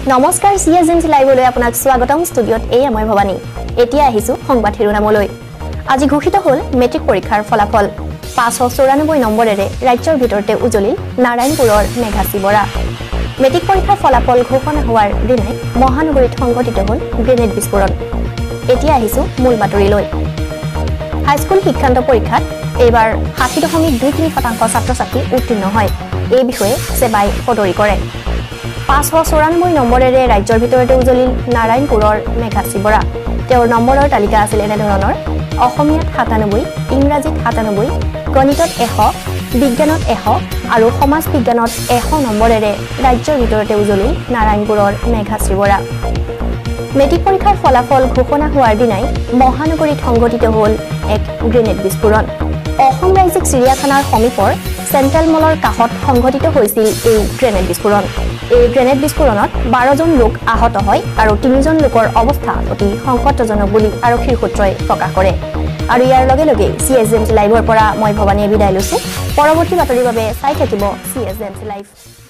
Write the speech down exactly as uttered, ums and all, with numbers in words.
নমস্কাৰ সিএজেন্সি লাইভলৈ আপোনাক স্বাগতম ষ্টুডিঅত এই মই ভবানী এতিয়া আহিছো সংবাদ শিৰোনামলৈ আজি ঘোষিত হল মেট্ৰিক পৰীক্ষাৰ ফলাফল পাঁচশ চৌৰানব্বৈ নম্বৰেৰে ৰাজ্যৰ ভিতৰতে উজলিল নাৰায়ণপুৰৰ মেঘাশ্ৰী বৰা মেট্ৰিক পৰীক্ষাৰ ফলাফল ঘোষণা হোৱাৰ দিনাই মহানগৰীত সংঘটিত হল গ্ৰেনেড বিস্ফোৰণ এতিয়া আহিছো মূল বাতৰিলৈ হাইস্কুল শিক্ষান্ত পৰীক্ষাত এইবাৰ ষাঠি দশমিক দুই তিনি শতাংশ ছাত্ৰ-ছাত্ৰী উত্তীৰ্ণ হয় এই বিষয়ে সেবাই সদৰি কৰে পাঁচশ চৌৰানব্বৈ নম্বৰেৰে ৰাজ্যৰ ভিতৰতে উজলিল নাৰায়ণপুৰৰ মেঘাশ্ৰী বৰা তেওঁৰ নম্বৰৰ তালিকা আছিল এনেধৰণৰ অসমীয়াত সাতানব্বৈ ইংৰাজীত সাতানব্বৈ গণিতত এশ বিজ্ঞানত এশ আৰু সমাজ বিজ্ঞানত এশ নম্বৰেৰে ৰাজ্যৰ ভিতৰতে উজলিল নাৰায়ণপুৰৰ মেঘাশ্ৰী বৰা মেট্ৰিক পৰীক্ষাৰ ফলাফল ঘোষণা হোৱাৰ দিনাই মহানগৰীত সংঘটিত হল এক গ্ৰেনেড বিস্ফোৰণ অসম ৰাজ্যিক চিৰিয়াখানাৰ সমীপৰ চেণ্ট্ৰেল মলৰ কাষত সংঘটিত হৈছিল এই গ্ৰেনেড বিস্ফোৰণ এই গ্ৰেনেড বিস্ফোৰণত বাৰজন লোক আহত হয় আৰু তিনিজন লোকৰ অৱস্থা অতি সংকটজনক বুলি আৰক্ষীৰ সূত্ৰই প্ৰকাশ কৰে আৰু ইয়াৰ লগে লগে সিএজেন্সি লাইভৰ পৰা মই ভবানীয়ে বিদায় লৈছো পৰৱৰ্তী বাতৰিৰ বাবে চাই থাকিব সিএজেন্সি লাইভ